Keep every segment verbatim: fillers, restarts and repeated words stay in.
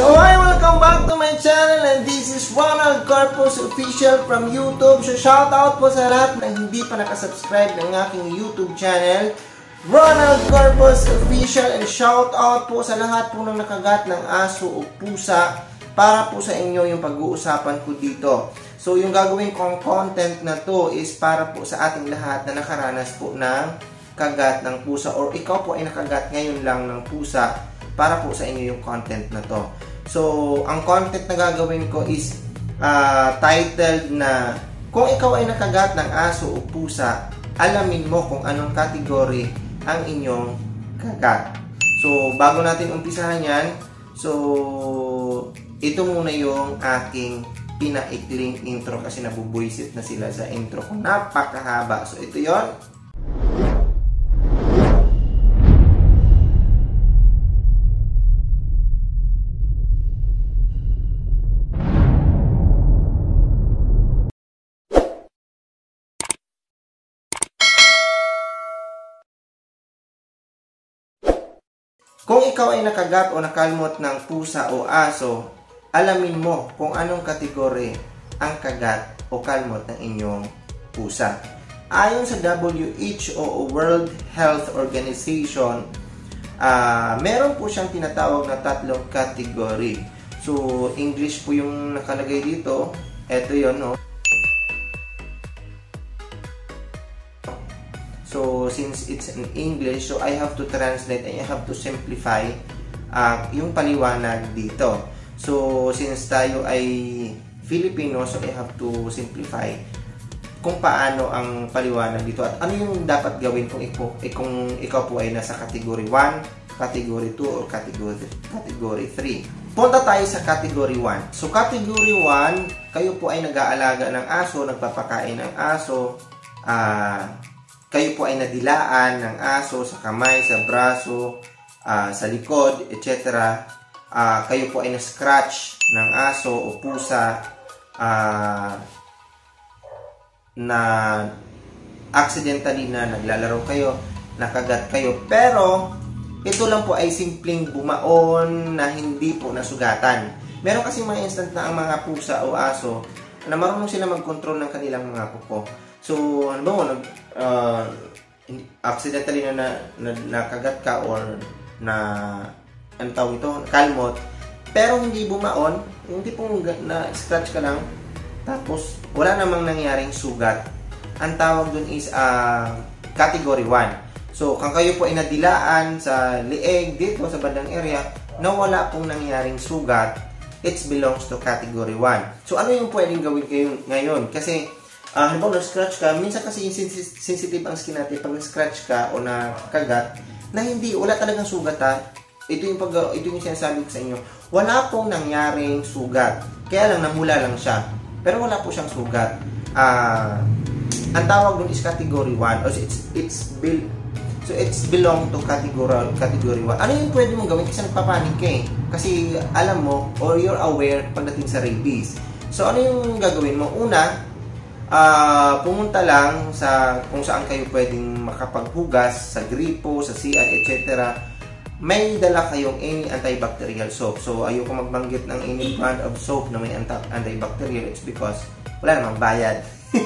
So hi, welcome back to my channel and this is Ronald Corpus Official from YouTube. So shoutout po sa lahat na hindi pa nakasubscribe ng aking YouTube channel, Ronald Corpus Official, and shoutout po sa lahat po ng nakagat ng aso o pusa para po sa inyo yung pag-uusapan ko dito. So yung gagawin kong content na to is para po sa ating lahat na nakaranas po ng kagat ng pusa or ikaw po ay nakagat ngayon lang ng pusa. Para po sa inyo yung content na to. So, ang content na gagawin ko is uh, titled na kung ikaw ay nakagat ng aso o pusa, alamin mo kung anong category ang inyong kagat. So, bago natin umpisahan yan, so, ito muna yung aking pinaikling intro kasi nabubuisit na sila sa intro ko. Napakahaba. So, ito yon. Kung ikaw ay nakagat o nakalmot ng pusa o aso, alamin mo kung anong kategory ang kagat o kalmot ng inyong pusa. Ayon sa W H O o World Health Organization, uh, meron po siyang tinatawag na tatlong category. So, English po yung nakalagay dito. Ito yun, no? So, since it's in English, so I have to translate and I have to simplify uh, yung paliwanag dito. So, since tayo ay Filipino, so I have to simplify kung paano ang paliwanag dito at ano yung dapat gawin kung ikaw, eh, kung ikaw po ay nasa category one, category two, or category, category three. Punta tayo sa category one. So, category one, kayo po ay nag-aalaga ng aso, nagpapakain ng aso, ah... Uh, kayo po ay nadilaan ng aso sa kamay, sa braso, uh, sa likod, et cetera. Uh, kayo po ay na-scratch ng aso o pusa uh, na accidentally na naglalaro kayo, nakagat kayo. Pero, ito lang po ay simpleng bumaon na hindi po nasugatan. Meron kasi mga instant na ang mga pusa o aso na marunong sila mag-control ng kanilang mga kuko. So, ano ba mo, nag, uh, accidentally na, na, na nakagat ka or na, ano tawag ito, kalmot, pero hindi bumaon, hindi pong na-scratch ka lang, tapos wala namang nangyaring sugat. Ang tawag dun is uh, category one. So, kung kayo po ay nadilaan sa lieg, dito sa bandang area, na wala pong nangyaring sugat, it belongs to category one. So, ano yung pwedeng gawin kayo ngayon? Kasi, Uh, halimbawa, na-scratch ka, minsan kasi sensitive ang skin natin pag na-scratch ka o nakagat, na hindi, wala talagang sugat ha. Ito yung, pag, ito yung sinasabi ko sa inyo. Wala pong nangyaring sugat. Kaya lang, namula lang siya. Pero wala po siyang sugat. Uh, ang tawag dun is category one. So, it's, it's, build, so, it's belong to category, category one. Ano yung pwede mong gawin? Kasi nagpapanik ka eh. Kasi alam mo, or you're aware pagdating sa rabies. So, ano yung gagawin mo? Una, Uh, pumunta lang sa kung saan kayo pwedeng makapaghugas, sa gripo, sa C R, et cetera. May dala kayong any antibacterial soap. So, ayoko magbanggit ng any brand of soap na may antibacterial. It's because wala namang bayad.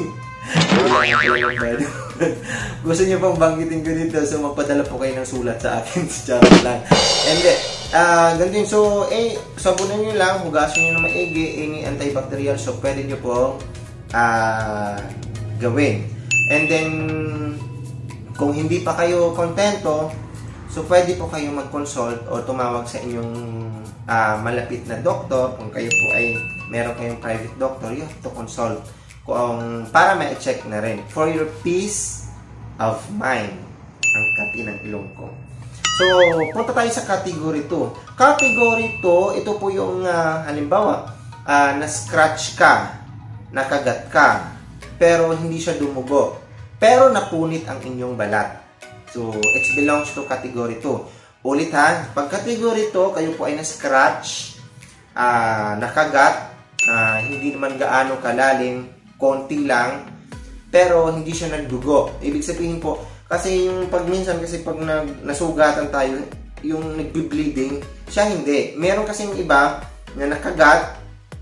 Gusto niyo pang banggitin ko dito, so magpadala po kayo ng sulat sa akin. Charot lang. And then, uh, ganito yun. So, eh, sabunan nyo lang, hugasin nyo na maigi, any antibacterial soap, pwede nyo po Uh, gawin. And then, kung hindi pa kayo kontento, so pwede po kayo mag-consult o tumawag sa inyong uh, malapit na doktor. Kung kayo po ay meron kayong private doctor, you have to consult kung, para ma-check na rin. For your peace of mind. Ang kati ng ilong ko. So, punta tayo sa category two. Category two, ito po yung uh, halimbawa, uh, na-scratch ka, nakagat ka, pero hindi siya dumugo, pero napunit ang inyong balat. So, it belongs to category two. Ulit ha, pag category two, kayo po ay na-scratch, uh, nakagat, uh, hindi naman gaano kalalim, konti lang, pero hindi siya nagdugo. Ibig sabihin po, kasi yung pag minsan, kasi pag nasugatan tayo, yung nagbi-bleeding, siya hindi. Meron kasing iba na nakagat,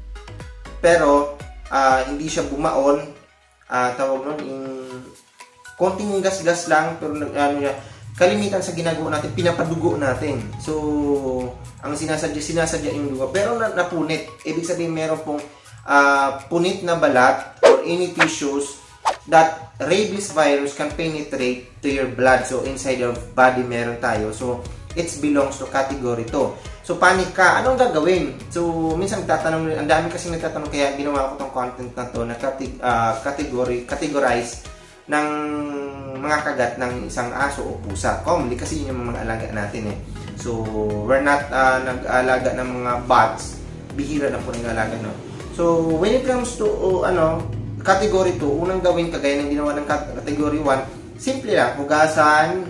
pero uh, hindi siya bumaon. Uh, tawag nun, yung konting gas-gas lang, pero ano niya, kalimitan sa ginagawa natin, pinapadugo natin. So, ang sinasadya, sinasadya yung dugo. Pero na, napunit. Ibig sabihin, meron pong uh, punit na balat or any tissues that rabies virus can penetrate to your blood. So, inside your body meron tayo. So, it belongs to category two. So, panic ka. Anong gagawin? So, minsan nagtatanong, ang dami kasi nagtatanong, kaya ginawa ko tong content na to na uh, category, categorize ng mga kagat ng isang aso o pusa. Commonly kasi yun yung mga alaga natin eh. So, we're not uh, nag-alaga ng mga bats. Bihira na po nag-alaga, no? So, when it comes to, uh, ano, category two, unang gawin kagaya ng ginawa ng category one, simple lang, hugasan,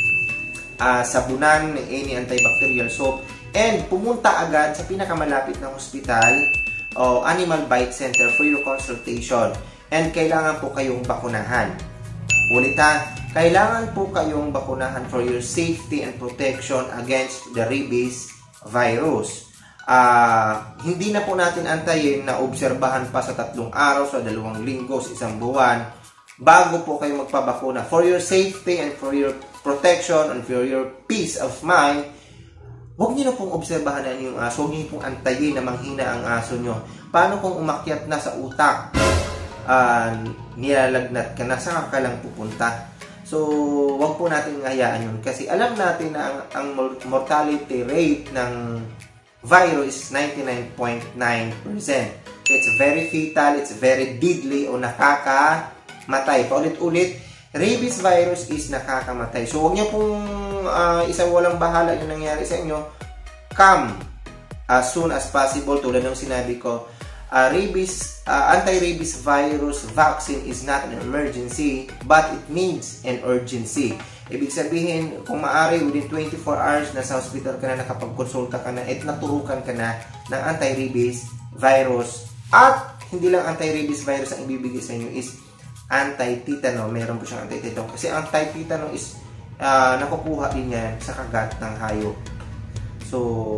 uh, sabunan, any antibacterial soap, and pumunta agad sa pinakamalapit na hospital o animal bite center for your consultation. And kailangan po kayong bakunahan. Ulit ha, kailangan po kayong bakunahan for your safety and protection against the rabies virus. Uh, hindi na po natin antayin na obserbahan pa sa tatlong araw, sa dalawang linggo, sa isang buwan, bago po kayo magpabakuna. For your safety and for your protection and for your peace of mind, huwag niyo na pong obserbahan na yung aso. Huwag niyo pong antayin na manghina ang aso nyo. Paano kung umakyat na sa utak? Uh, nilalagnat ka na, saan ka lang pupunta? So, wag po natin hayaan yun. Kasi alam natin na ang, ang mortality rate ng virus is ninety-nine point nine percent. So, it's very fatal, it's very deadly o nakakamatay. Paulit-ulit, rabies virus is nakakamatay. So, huwag niyo pong uh, isang walang bahala yung nangyari sa inyo. Come as soon as possible, tulad ng sinabi ko. Uh, rabies, uh, anti-rabies virus vaccine is not an emergency, but it needs an urgency. Ibig sabihin, kung maaari, within twenty-four hours, nasa hospital ka na, nakapag-consulta ka na, at naturukan ka na ng anti-rabies virus. At hindi lang anti-rabies virus ang ibibigay sa inyo, is anti-tetano. Meron po siyang anti-tetano. Kasi anti-tetano is uh, nakukuha din yan sa kagat ng hayop. So,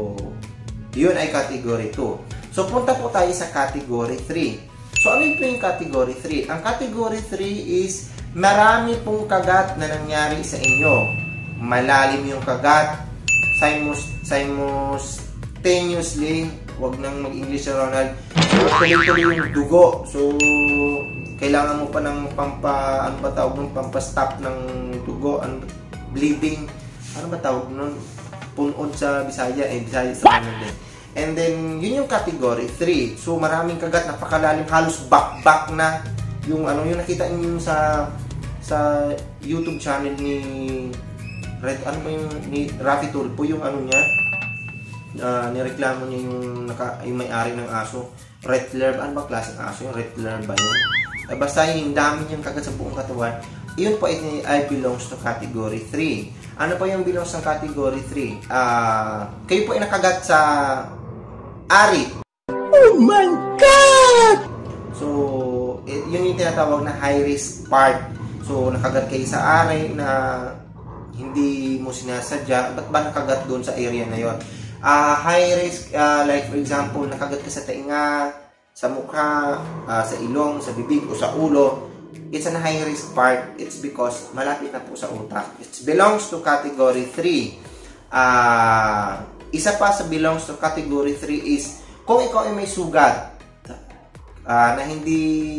yun ay category two. So, punta po tayo sa category three. So, ano yung po yung category three? Ang category three is marami pong kagat na nangyari sa inyo. Malalim yung kagat. Simultaneously, simultaneously, wag nang mag-English na Ronald. So, tuloy-tuloy yung dugo. So, kailangan mo pa ng pampa, ano ba tawag nun? Pampa-stop ng dugo, ano, bleeding. Ano ba tawag nun? Punod sa Bisaya, eh, Bisaya sa Manila din. And then, yun yung category three. So, maraming kagat, napakalalim, halos back-back na. Yung ano, yung nakita niyo sa sa YouTube channel ni Red, ano ba yung, ni Rafi Tulpo, yung ano niya, uh, nireklamo niya yung, naka, yung may-ari ng aso. Red Lerb, ano ba klaseng aso yung Red Lerb ba yun? Uh, basta yung dami niyang kagat sa buong katawan. Yun po ay, ay belongs to category three. Ano pa yung belongs sa category three? Uh, kayo po ay nakagat sa ari. Oh my God! So, it, yun yung tinatawag na high risk part. So, nakagat kayo sa ari na hindi mo sinasadya. Ba't ba nakagat doon sa area na yon? Uh, high risk, uh, like for example, nakagat ka sa tainga, sa mukha, uh, sa ilong, sa bibig, o sa ulo. It's an high risk part. It's because malapit na po sa utak. It belongs to category three. Ah... Uh, Isa pa sa belongs to category three is kung ikaw ay may sugat uh, na hindi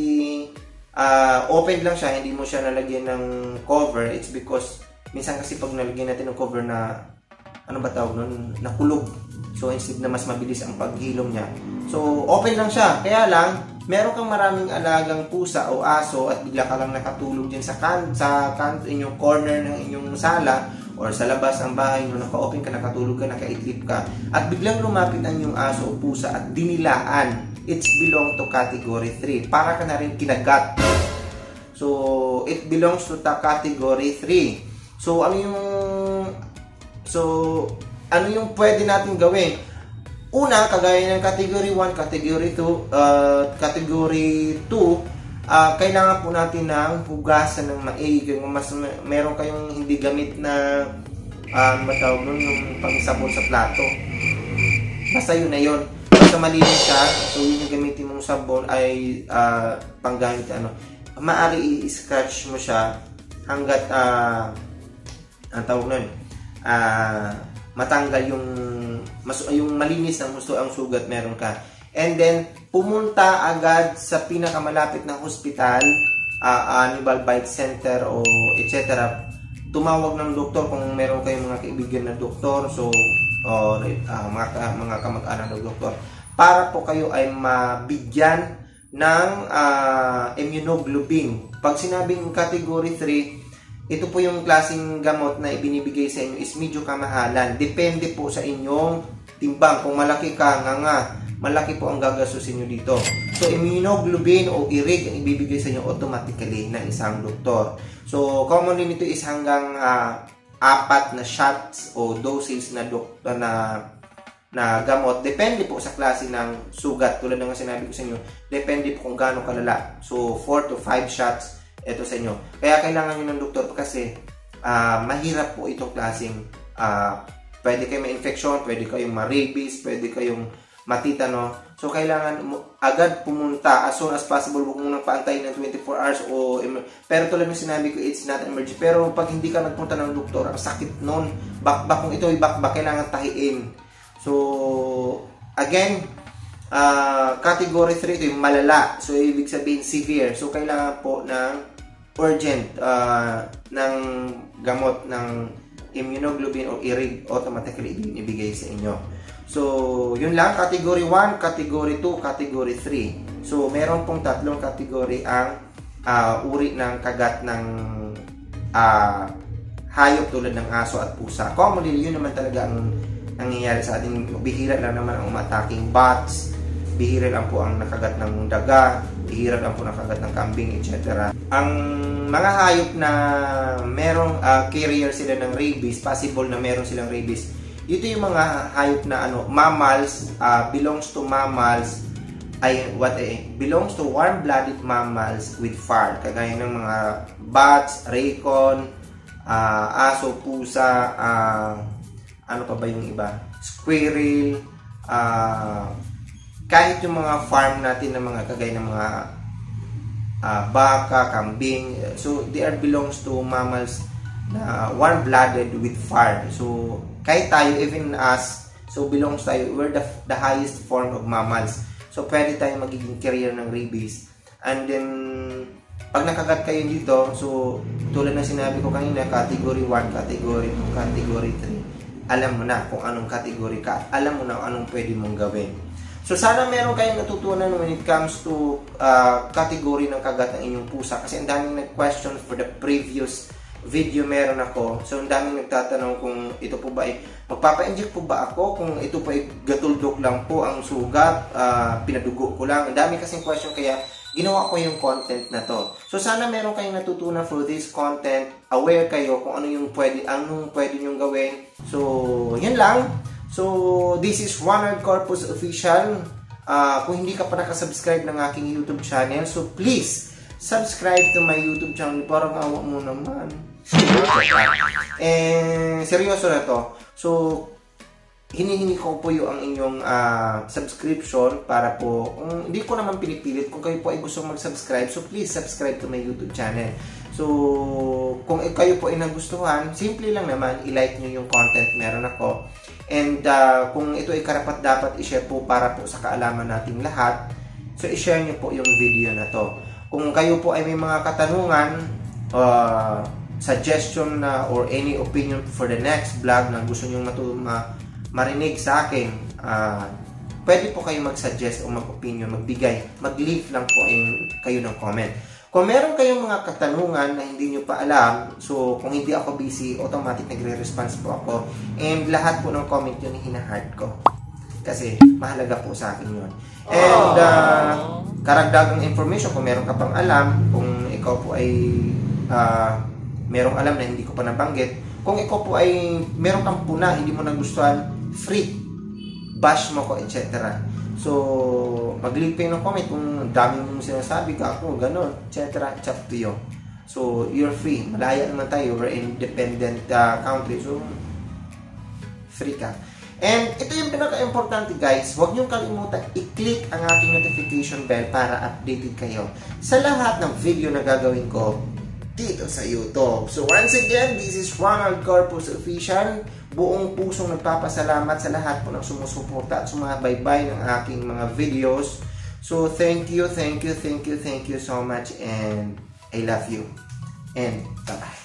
uh, open lang siya, hindi mo siya nalagyan ng cover. It's because minsan kasi pag nalagyan natin ng cover na ano ba tawag nun, nakulog. So instead na mas mabilis ang paghilom niya. So open lang siya. Kaya lang, meron kang maraming alagang pusa o aso at bigla ka lang nakatulog dyan sa kan sa kan inyong corner ng inyong sala or sa labas ng bahay nyo, naka-open ka, nakatulog ka, nakaitlip ka, at biglang lumapit ang yung aso o pusa at dinilaan, it's belong to category three. Para ka na rin kinagat. So, it belongs to the category three. So, ano yung so, ano yung pwede natin gawin? Una, kagaya ng category one, category two, uh, category two, Uh, kailangan po natin ng hugasan ng maigi. Kung mas meron kayong hindi gamit na uh, matawag nun, yung pangsabon sa plato. Basta yun na yun. Basta malinis siya, so yun yung gamitin mong sabon ay uh, panggamit ano. Maaari i-scratch mo siya hanggat uh, ang tawag nun, uh, matanggal yung mas, yung malinis ng gusto ang sugat meron ka. And then, pumunta agad sa pinakamalapit na hospital, uh, Animal Bite Center o et cetera. Tumawag ng doktor kung meron kayong mga kaibigan na doktor, so or uh, mga, mga kamag-anak ng doktor, para po kayo ay mabigyan ng uh, immunoglobulin. Pag sinabing category three, ito po yung klaseng gamot na ibinibigay sa inyo is medyo kamahalan. Depende po sa inyong timbang. Kung malaki ka, nga nga, malaki po ang gagastusin nyo dito. So, immunoglobulin o irig ang ibibigay sa inyo automatically ng isang doktor. So, commonly nito is hanggang uh, apat na shots o doses na, doktor, na, na gamot. Depende po sa klase ng sugat. Tulad ng sinabi ko sa inyo, depende po kung gaano kalala. So, four to five shots ito sa inyo. Kaya kailangan nyo ng doktor kasi uh, mahirap po itong klaseng uh, pwede kayong ma-infection, pwede kayong ma-rabies, pwede kayong matitano. So, kailangan agad pumunta as soon as possible. Huwag mo nang paantayin ng twenty-four hours. O, pero tulad ng sinabi ko, it's not emergency. Pero pag hindi ka nagpunta ng doktor, ang sakit nun. Bakbak, kung ito ay bakbak, kailangan tahiin. So, again, uh, category three, ito yung malala. So, ibig sabihin severe. So, kailangan po ng urgent uh, ng gamot ng immunoglobulin o irig automatically ibigay sa inyo. So, yun lang, category one, category two, category three. So, meron pong tatlong category ang uh, uri ng kagat ng uh, hayop tulad ng aso at pusa. Commonly, yun naman talaga ang nangyayari sa ating. Bihira lang naman ang umataking bats, bihira lang po ang nakagat ng daga, bihira lang po nakagat ng kambing, et cetera. Ang mga hayop na merong uh, carrier sila ng rabies, possible na meron silang rabies, ito yung mga hayop na ano, mammals, uh, belongs to mammals, ay what eh, belongs to warm-blooded mammals with fur, kagaya ng mga bats, raccoon, uh, aso, pusa, uh, ano pa ba yung iba, squirrel, uh, kahit yung mga farm natin na mga kagaya ng mga uh, baka, kambing, so they are belongs to mammals na warm-blooded with fur. So kahit tayo, even us, so belongs tayo, we're the, the highest form of mammals. So pwede tayo magiging carrier ng rabies. And then pag nakagat kayo dito, so tulad ng sinabi ko kanina, category one, category two, category three, alam mo na kung anong category ka, alam mo na kung anong pwede mong gawin. So sana meron kayong natutunan when it comes to uh, category ng kagat ng inyong pusa, kasi ang daming nag-question for the previous video meron ako. So ang daming nagtatanong kung ito po ba ay magpapa-inject po ba ako, kung ito po ay gatuldok lang po ang sugat, uh, pinadugo ko lang. Ang dami kasing question, kaya ginawa ko yung content na to. So sana meron kayong natutunan for this content, aware kayo kung ano yung pwede, anong pwede nyong gawin. So yun lang. So this is Ronald Corpus Official. Uh, kung hindi ka pa nakasubscribe ng aking YouTube channel, so please subscribe to my YouTube channel. Parang awa mo naman. Eh, seryoso na to. So, hinihingi ko po yung ang inyong uh, subscription para po, um, hindi ko naman pinipilit. Kung kayo po ay gusto mag-subscribe, so please subscribe to my YouTube channel. So, kung kayo po ay nagustuhan, simple lang naman, i-like nyo yung content meron ako. And uh, kung ito ay karapat dapat i-share po para po sa kaalaman nating lahat, so i-share nyo po yung video na to. Kung kayo po ay may mga katanungan, uh, suggestion na or any opinion for the next vlog na gusto nyo ma marinig sa akin, uh, pwede po kayo mag-suggest o mag-opinion, magbigay, mag-leave lang po yung, kayo ng comment. Kung meron kayong mga katanungan na hindi nyo pa alam, so kung hindi ako busy, automatic nagre-response po ako. And lahat po ng comment yun hina-heart ko. Kasi mahalaga po sa akin yun. And uh, karagdagang information, kung meron ka pang alam, kung ikaw po ay uh, merong alam na hindi ko pa nabanggit, kung ikaw po ay meron kang puna, hindi mo nagustuhan, free, bash mo ko, et cetera. So, mag-leave kayo ng comment kung dami mong sinasabi ka ako, gano'n, et cetera. It's up to you. So, you're free. Malaya naman tayo. We're independent uh, country. So, free ka. And ito yung pinaka-importante guys, huwag niyong kalimutan i-click ang aking notification bell para updated kayo sa lahat ng video na gagawin ko dito sa YouTube. So once again, this is Ronald Corpus Official. Buong pusong nagpapasalamat sa lahat po ng sumusuporta at sumabaybay ng aking mga videos. So thank you, thank you, thank you, thank you so much, and I love you. And bye-bye.